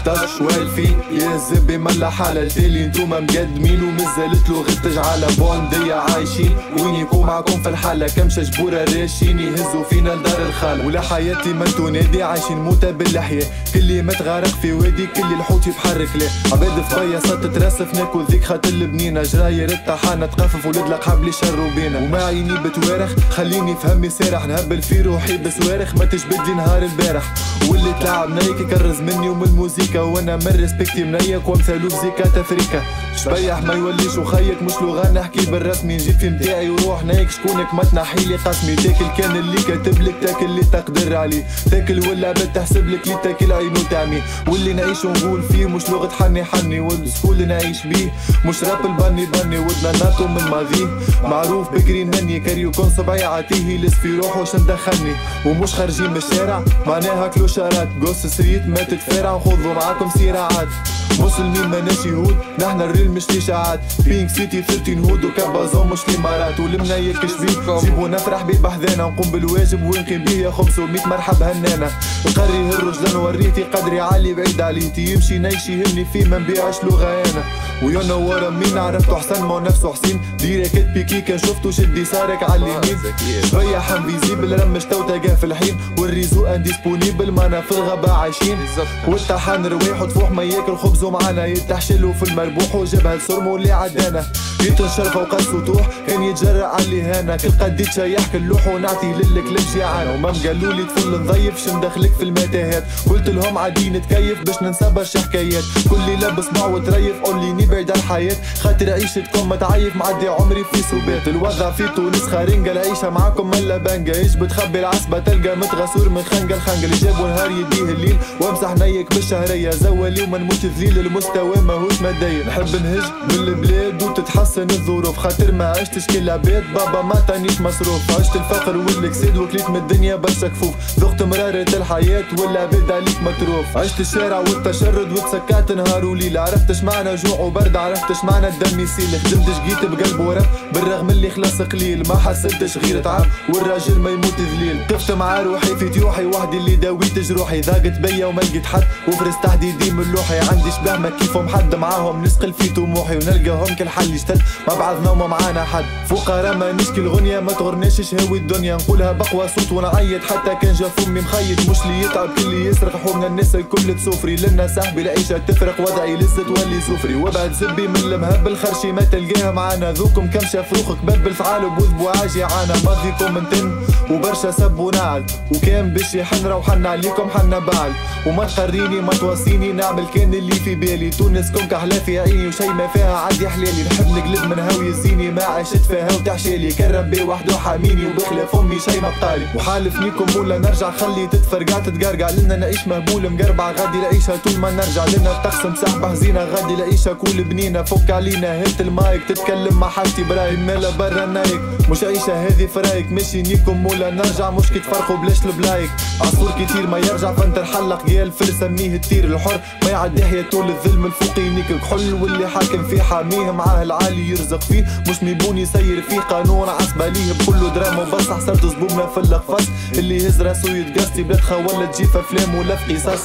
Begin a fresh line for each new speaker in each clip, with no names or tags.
11 والفي يا الزبي ملا حالة التالي انتوما مقدمين ومازالت له غير تجعلها بوندية عايشين وين يكون معكم في الحالة كمشة جبورة راشين يهزوا فينا لدار الخالة ولا حياتي ما تنادي عايشين موتة باللحية كلي متغارق في وادي كلي الحوت يتحرك ليه عباد في بياصات تترسف ناكل ذيك خاطر البنينة جراير الطحانة تقفف ولد القحاب لي شروا بينا وما عيني بتوارخ خليني فهمي سارح نهبل في روحي بصوارخ ما تجبدلي نهار البارح واللي تلعب نايك يكرز مني ومن الموسيقى وانا من ريسبكتي منيك وامثالو بزيكا تفريكا شبيح ما يوليش وخيك مش لغة نحكي بالرسمي نجيب في متاعي وروح نايك شكونك ما تنحيلي قسمي تاكل كان اللي كاتبلك تاكل اللي تقدر عليه تاكل ولا بتحسبلك اللي تاكل عينو تعمي واللي نعيش ونقول فيه مش لغة حني حني والسكول اللي نعيش بيه مش راب البني بني ودنا ناتو من ماضيه معروف بكري مني كاريو كون صبعي عاتيه يلس في روحه وش ندخلني ومش خارجين من الشارع معناها كلوشارات جوس ستريت ما تتفارع وخذوا معاكم سيراعات مسلمين ماناش يهود نحن الريل مش اشاعات بينك سيتي 13 هود وكبازون مش الامارات ولمنا يكش بيه جيبوا نفرح بيه بحذانا نقوم بالواجب ونقيم بيه يا 500 مرحب هنانا نقري الرجل وريتي قدري عالي بعيد عليتي يمشي نيشي يهمني فيه ما نبيعش لغة انا ويانا ورا مين عرفتو حسن ما نفسه حسين ديريكت بيكي كان شفتو شدي صارك على اليمين شوية حنفيزيبل رمشتو تلقاه في الحين والريزو انديسبونيبل مانا في الغابة عايشين والطحان رواح وطفوح ما ياكل خبزو معانا يتحشلو في المربوح وجبها لصرمو اللي عدانا يتنشر فوق السطوح كان يتجرأ على اللي هانا كل قديت شيح كل لوح ونعطي للكلب جيعان وما مقالولي طفل نضيف شندخلك في المتاهات قلت لهم عادي نتكيف باش ننسبرش حكايات كل ليلة بسمع وتريف قولي بعيد الحياة خاطر عيشتكم ما تعيف معدي عمري في سبات الوضع في تونس خارنجة العيشة معاكم ملا بانجا ايش بتخبي العصبة تلقى متغسور من خنجة الخنجة اللي جابوا نهار يديه الليل وامسح نيك بالشهرية زولي وما نموت ذليل المستوى ماهوش مادية نحب نهج بالبلاد وتتحسن الظروف خاطر ما عشتش كل عباد بابا ما تانيش مصروف عشت الفقر والكساد وكليت من الدنيا برشا كفوف ذقت مرارة الحياة والعباد عليك مطروف عشت الشارع والتشرد وتسكعت نهار وليل عرفتش معنى جوع وبرد عرفتش معنى الدم يسيل خدمتش جيت بقلب ورب بالرغم اللي خلص قليل ما حسبتش غير تعب والراجل ما يموت ذليل قفت مع روحي في تيوحي وحدي اللي داويت جروحي ضاقت بيا وما لقيت حد وفرس تحديدي من لوحي عندي شبه ما كيفهم حد معاهم نسقل في طموحي ونلقاهم كل حل يشتد ما بعضنا وما معانا حد فقراء ما نشكي الغنية ما تغرناش شهوي الدنيا نقولها بقوى صوت ونعيط حتى كان جا فمي مخيط مش لي يتعب كل يسرق حومنا الناس الكل تسوفري لنا صاحبي العيشة تفرق وضعي لسه تولي سفري وابعد زبي من المهب الخرشي ما تلقاها معانا ذوكم كم شافروخ كباب الفعال وبوذبو عاجي عانا ماضيكم منتن وبرشا سب ونعل وكان باش يحن روحنا عليكم حنا بعل وما تقريني ما توصيني نعمل كان اللي في بالي تونس كون كحلا في عيني وشي ما فيها عندي حلالي نحب نقلب من هاوي يزيني ما عشت فيها وتحشالي كرم بي وحده حاميني وبخلاف امي شي ما بقالي وحالفنيكم ولا نرجع خلي تتفرقع تتقرقع لنا نعيش مهبول مقربع غادي العيشة طول ما نرجع لنا تقسم سحبة حزينة غادي العيشة كل بنينة فك علينا هات المايك تتكلم مع حاجتي برايم مالا برا نايك مش عيشة هذي فرايك ماشي نيكم ولا نرجع مش كي تفرقوا بلاش البلايك عصفور كتير ما يرجع فانت الحلق قال فل سميه التير الحر ما يعدي حياة طول الظلم الفوقي نيك كحل واللي حاكم فيه حاميه معاه العالي يرزق فيه مش ميبون يسير فيه قانون عصبة ليه بكله دراما وبس حصلت زبوبنا في القفص اللي يهز راسو يتقصي بلادخا ولا تجي في افلام ولا في قصص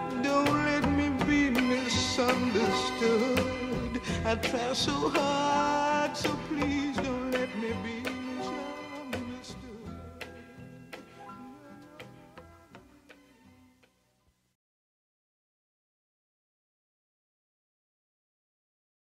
I try so hard